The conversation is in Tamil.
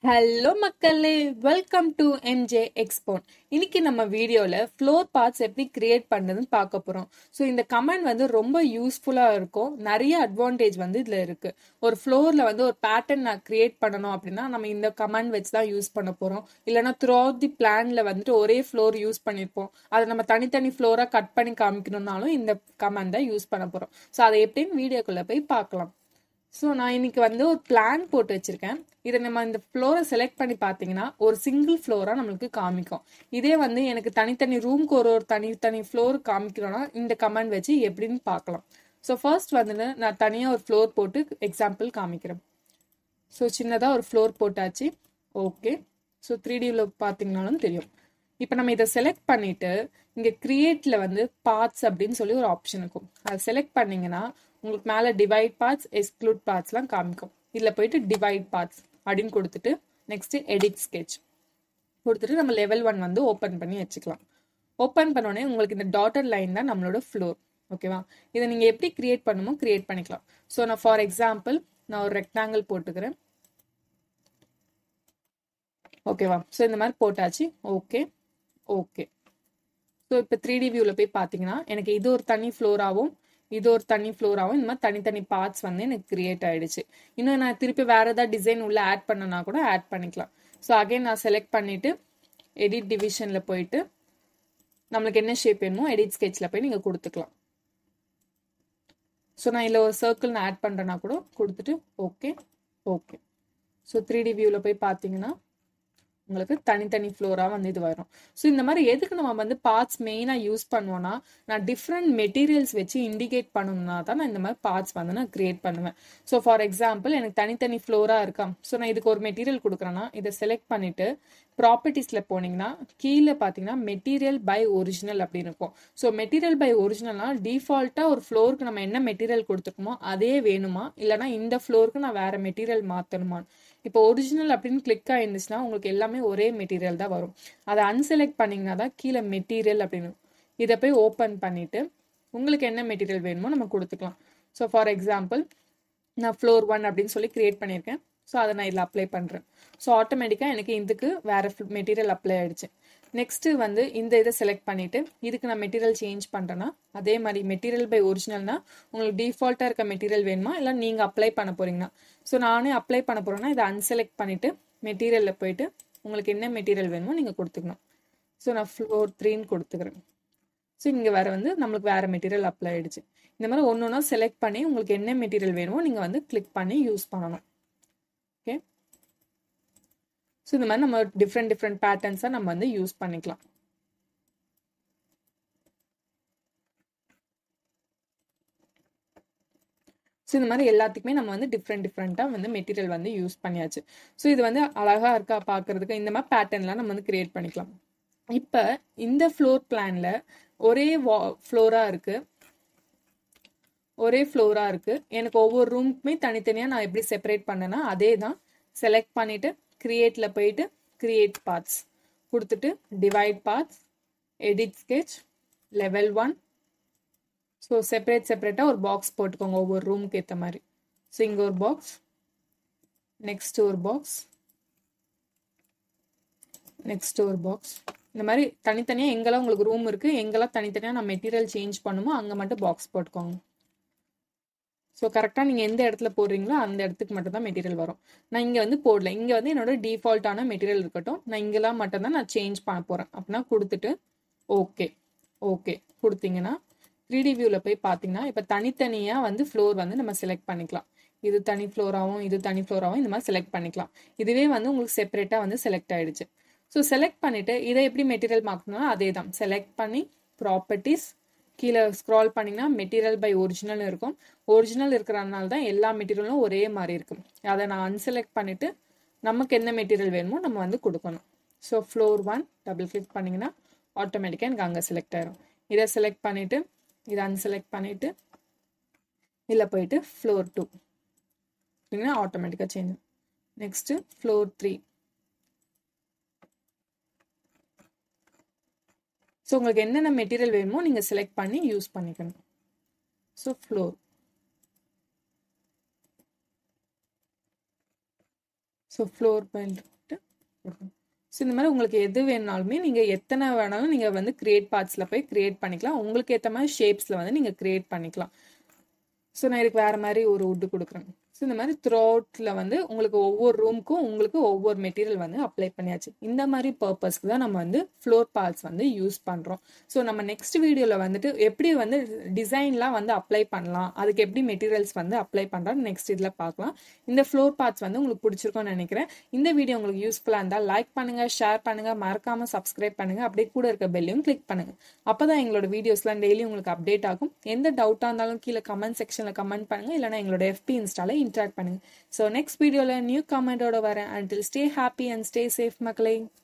ஹலோ மக்களே, வெல்கம் டு எம்ஜே எக்ஸ்போன். இன்னைக்கு நம்ம வீடியோல ஃப்ளோர் பார்ட்ஸ் எப்படி கிரியேட் பண்ணுறதுன்னு பார்க்க போறோம். ஸோ இந்த கமெண்ட் வந்து ரொம்ப யூஸ்ஃபுல்லா இருக்கும். நிறைய அட்வான்டேஜ் வந்து இதுல இருக்கு. ஒரு ஃப்ளோர்ல வந்து ஒரு பேட்டர்ன் நான் கிரியேட் பண்ணணும் அப்படின்னா நம்ம இந்த கமெண்ட் வச்சு தான் யூஸ் பண்ண போறோம். இல்லைன்னா த்ரூ அவுட் தி பிளான்ல வந்துட்டு ஒரே ஃப்ளோர் யூஸ் பண்ணிருப்போம். அதை நம்ம தனித்தனி ஃப்ளோரா கட் பண்ணி காமிக்கணும்னாலும் இந்த கமெண்ட் தான் யூஸ் பண்ண போறோம். ஸோ அதை எப்படின்னு வீடியோக்குள்ள போய் பார்க்கலாம். ஸோ நான் இன்னைக்கு வந்து ஒரு பிளான் போட்டு வச்சிருக்கேன். இதை நம்ம இந்த ஃப்ளோரை செலக்ட் பண்ணி பார்த்தீங்கன்னா ஒரு சிங்கிள் ஃப்ளோராக நம்மளுக்கு காமிக்கும். இதே வந்து எனக்கு தனித்தனி ரூம்க்கு ஒரு தனித்தனி ஃப்ளோர் காமிக்கணும்னா இந்த கமெண்ட் வச்சு எப்படின்னு பார்க்கலாம். ஸோ ஃபர்ஸ்ட் வந்துட்டு நான் தனியாக ஒரு ஃப்ளோர் போட்டு எக்ஸாம்பிள் காமிக்கிறேன். ஸோ சின்னதாக ஒரு ஃப்ளோர் போட்டாச்சு. ஓகே. ஸோ 3Dயில் பார்த்தீங்கன்னாலும் தெரியும். இப்போ நம்ம இதை செலக்ட் பண்ணிட்டு இங்கே கிரியேட்ல வந்து பார்ட்ஸ் அப்படின்னு சொல்லி ஒரு ஆப்ஷன் இருக்கும். அதை செலக்ட் பண்ணீங்கன்னா உங்களுக்கு மேலே டிவைட் பார்ட்ஸ், எக்ஸ்க்ளூட் பார்ட்ஸ்லாம் காமிக்கும். இதில் போயிட்டு டிவைட் பார்ட்ஸ் அப்படின்னு கொடுத்துட்டு நெக்ஸ்ட் எடிட் ஸ்கெட்ச் கொடுத்துட்டு நம்ம லெவல் 1 வந்து ஓப்பன் பண்ணி வச்சுக்கலாம். ஓப்பன் பண்ணோடனே உங்களுக்கு இந்த டாட்டர் லைன் தான் நம்மளோட ஃப்ளோர். ஓகேவா? இதை நீங்கள் எப்படி கிரியேட் பண்ணுமோ கிரியேட் பண்ணிக்கலாம். ஸோ நான் ஃபார் எக்ஸாம்பிள் நான் ஒரு ரெக்டாங்கிள் போட்டுக்கிறேன். ஓகேவா? ஸோ இந்த மாதிரி போட்டாச்சு. Okay okay. ஸோ இப்போ 3D வியூவில் போய் பார்த்தீங்கன்னா எனக்கு இது ஒரு தனி ஃப்ளோராகவும் இது ஒரு தனி ஃப்ளோராகவும் இந்த மாதிரி தனித்தனி பார்ட்ஸ் வந்து எனக்கு கிரியேட் ஆயிடுச்சு. இன்னும் நான் திருப்பி வேற ஏதாவது டிசைன் உள்ள ஆட் பண்ணனா கூட ஆட் பண்ணிக்கலாம். ஸோ அகைன் நான் செலக்ட் பண்ணிட்டு எடிட் டிவிஷன்ல போயிட்டு நம்மளுக்கு என்ன ஷேப் வேணுமோ எடிட் ஸ்கெட்ச்ல போய் நீங்க கொடுத்துக்கலாம். ஸோ நான் இதில் ஒரு சர்க்கிள் நான் ஆட் பண்றேன்னா கூட கொடுத்துட்டு ஓகே ஓகே. ஸோ 3D வியூவில் போய் பார்த்தீங்கன்னா உங்களுக்கு தனித்தனி ஃப்ளோரா வந்து இது வரும். ஸோ இந்த மாதிரி எதுக்கு நம்ம வந்து பார்ட்ஸ் மெயினா யூஸ் பண்ணுவோம்னா நான் டிஃப்ரெண்ட் மெட்டீரியல்ஸ் வச்சு இண்டிகேட் பண்ணணும்னா தான் நான் இந்த மாதிரி பார்ட்ஸ் வந்து நான் கிரியேட் பண்ணுவேன். ஸோ ஃபார் எக்ஸாம்பிள் எனக்கு தனித்தனி ஃப்ளோரா இருக்கா. ஸோ நான் இதுக்கு ஒரு மெட்டீரியல் கொடுக்குறேன்னா இதை செலக்ட் பண்ணிட்டு ப்ராப்பர்ட்டிஸ்ல போனீங்கன்னா கீழே பார்த்தீங்கன்னா மெட்டீரியல் பை ஒரிஜினல் அப்படின்னு இருக்கும். ஸோ மெட்டீரியல் பை ஒரிஜினல்னா டிஃபால்ட்டா ஒரு ஃப்ளோருக்கு நம்ம என்ன மெட்டீரியல் கொடுத்துருக்கோமோ அதே வேணுமா, இல்லைனா இந்த ஃப்ளோருக்கு நான் வேற மெட்டீரியல் மாற்றணுமா. இப்போ ஒரிஜினல் அப்படின்னு கிளிக் ஆயிருந்துச்சுன்னா உங்களுக்கு எல்லாமே ஒரே மெட்டீரியல் தான் வரும். அதை அன்செலக்ட் பண்ணீங்கன்னா தான் கீழே மெட்டீரியல் அப்படின்னு. இதை போய் ஓப்பன் பண்ணிட்டு உங்களுக்கு என்ன மெட்டீரியல் வேணுமோ நம்ம கொடுத்துக்கலாம். ஸோ ஃபார் எக்ஸாம்பிள் நான் ஃப்ளோர் 1 அப்படின்னு சொல்லி கிரியேட் பண்ணியிருக்கேன். ஸோ அதை நான் இதில் அப்ளை பண்ணுறேன். ஸோ ஆட்டோமேட்டிக்காக எனக்கு இதுக்கு வேற மெட்டீரியல் அப்ளை ஆயிடுச்சு. நெக்ஸ்ட் வந்து இந்த இதை செலக்ட் பண்ணிட்டு இதுக்கு நான் மெட்டீரியல் சேஞ்ச் பண்றேன்னா அதே மாதிரி மெட்டீரியல் பை ஒரிஜினல்னா உங்களுக்கு டிஃபால்ட்டா இருக்க மெட்டீரியல் வேணுமா இல்லை நீங்க அப்ளை பண்ண போறீங்கன்னா. ஸோ நானே அப்ளை பண்ண போறேன்னா இதை அன்செலக்ட் பண்ணிட்டு மெட்டீரியல்ல போயிட்டு உங்களுக்கு என்ன மெட்டீரியல் வேணுமோ நீங்க கொடுத்துக்கணும். ஸோ நான் ஃப்ளோர் 3ன்னு கொடுத்துக்கிறேன். ஸோ இங்க வேற வந்து நம்மளுக்கு வேற மெட்டீரியல் அப்ளை ஆயிடுச்சு. இந்த மாதிரி ஒன்னொன்னா செலக்ட் பண்ணி உங்களுக்கு என்ன மெட்டீரியல் வேணுமோ நீங்க வந்து கிளிக் பண்ணி யூஸ் பண்ணணும். ஓகே. ஸோ இந்த மாதிரி நம்ம டிஃப்ரெண்ட் பேட்டர்ன்ஸை நம்ம வந்து யூஸ் பண்ணிக்கலாம். ஸோ இந்த மாதிரி எல்லாத்துக்குமே நம்ம வந்து டிஃப்ரெண்ட்டாக வந்து மெட்டீரியல் வந்து யூஸ் பண்ணியாச்சு. ஸோ இது வந்து அழகா இருக்கா பார்க்கறதுக்கு. இந்த மாதிரி பேட்டர்ன்லாம் நம்ம வந்து கிரியேட் பண்ணிக்கலாம். இப்போ இந்த ஃப்ளோர் பிளான்ல ஒரே ஃப்ளோரா இருக்கு. எனக்கு ஒவ்வொரு ரூமுக்குமே தனித்தனியாக நான் எப்படி செப்பரேட் பண்ணேன்னா அதே தான். செலக்ட் பண்ணிட்டு கிரியேட்ல போயிட்டு கிரியேட் பார்ட்ஸ் கொடுத்துட்டு divide parts, edit sketch, level 1. So செப்பரேட்டாக ஒரு பாக்ஸ் போட்டுக்கோங்க ஒவ்வொரு ரூமுக்கு ஏற்ற மாதிரி. ஸோ இங்கே ஒரு பாக்ஸ், நெக்ஸ்ட் ஒரு பாக்ஸ், நெக்ஸ்ட் ஒரு பாக்ஸ். இந்த மாதிரி தனித்தனியாக எங்கெல்லாம் உங்களுக்கு ரூம் இருக்கு எங்கெல்லாம் தனித்தனியாக நான் மெட்டீரியல் சேஞ்ச் பண்ணுமோ அங்கே மட்டும் பாக்ஸ் போட்டுக்கோங்க. ஸோ கரெக்டாக நீங்கள் எந்த இடத்துல போடுறீங்களோ அந்த இடத்துக்கு மட்டும் தான் மெட்டீரியல் வரும். நான் இங்கே வந்து போடல. இங்கே வந்து என்னோட டிஃபால்ட்டான மெட்டீரியல் இருக்கட்டும். நான் இங்கெல்லாம் மட்டும் தான் நான் சேஞ்ச் பண்ண போகிறேன். அப்படின்னா கொடுத்துட்டு ஓகே ஓகே கொடுத்தீங்கன்னா 3D வியூவில் போய் பார்த்தீங்கன்னா இப்போ தனித்தனியாக வந்து ஃப்ளோர் வந்து நம்ம செலக்ட் பண்ணிக்கலாம். இது தனி ஃப்ளோராகவும் இது தனி ஃப்ளோராகவும் இந்த மாதிரி செலக்ட் பண்ணிக்கலாம். இதுவே வந்து உங்களுக்கு செப்பரேட்டாக வந்து செலக்ட் ஆயிடுச்சு. ஸோ செலக்ட் பண்ணிட்டு இதை எப்படி மெட்டீரியல் மாற்றணும்னா அதே தான். செலக்ட் பண்ணி ப்ராப்பர்ட்டிஸ் கீழே ஸ்க்ரால் பண்ணிங்கன்னா மெட்டீரியல் பை ஒரிஜினல் இருக்கும். ஒரிஜினல் இருக்கிறதுனால தான் எல்லா மெட்டீரியலும் ஒரே மாதிரி இருக்கும். அதை நான் அன்செலக்ட் பண்ணிட்டு நமக்கு என்ன மெட்டீரியல் வேணுமோ நம்ம வந்து கொடுக்கணும். ஸோ ஃப்ளோர் 1 டபுள் கிளிக் பண்ணிங்கன்னா ஆட்டோமேட்டிக்காக எனக்கு அங்கே செலக்ட் ஆயிரும். இதை செலக்ட் பண்ணிட்டு இதை அன்செலக்ட் பண்ணிட்டு இதில் போயிட்டு ஃப்ளோர் 2 அப்படின்னா ஆட்டோமேட்டிக்காக சேஞ்ச். Next floor 3. ஸோ உங்களுக்கு என்னென்ன மெட்டீரியல் வேணுமோ நீங்கள் செலக்ட் பண்ணி யூஸ் பண்ணிக்கணும். So floor. So floor paint so இந்த மாதிரி உங்களுக்கு எது வேணாலுமே நீங்கள் எத்தனை வேணாலும் நீங்கள் வந்து கிரியேட் பார்ட்ஸில் போய் கிரியேட் பண்ணிக்கலாம். உங்களுக்கு ஏற்ற மாதிரி ஷேப்ஸில் வந்து நீங்கள் கிரியேட் பண்ணிக்கலாம். ஸோ நான் இதுக்கு வேறு மாதிரி ஒரு வுட்டு கொடுக்குறேன். ஸோ இந்த மாதிரி த்ரூ அவுட்டில் வந்து உங்களுக்கு ஒவ்வொரு ரூமுக்கும் உங்களுக்கு ஒவ்வொரு மெட்டீரியல் வந்து அப்ளை பண்ணியாச்சு. இந்த மாதிரி பர்பஸ்க்கு தான் நம்ம வந்து ஃப்ளோர் பார்ட்ஸ் வந்து யூஸ் பண்ணுறோம். ஸோ நம்ம நெக்ஸ்ட் வீடியோவில் வந்துட்டு எப்படி வந்து டிசைன்லாம் வந்து அப்ளை பண்ணலாம், அதுக்கு எப்படி மெட்டீரியல்ஸ் வந்து அப்ளை பண்ணுறோம் நெக்ஸ்ட் இதில் பார்க்கலாம். இந்த ஃப்ளோர் பார்ட்ஸ் வந்து உங்களுக்கு பிடிச்சிருக்கும்னு நினைக்கிறேன். இந்த வீடியோ உங்களுக்கு யூஸ்ஃபுல்லாக இருந்தால் லைக் பண்ணுங்கள், ஷேர் பண்ணுங்கள், மறக்காமல் சப்ஸ்கிரைப் பண்ணுங்கள். அப்படியே கூட இருக்க பெல்லையும் கிளிக் பண்ணுங்கள். அப்போ தான் எங்களோட வீடியோஸ்லாம் டெய்லி உங்களுக்கு அப்டேட் ஆகும். எந்த டவுட்டாக இருந்தாலும் கீழே கமெண்ட் செக்ஷனில் கமெண்ட் பண்ணுங்கள், இல்லைனா எங்களோட FB இன்ஸ்டால interact பண்ணுங்க. So next video la new comment oda varan. Until stay happy and stay safe Makkalae.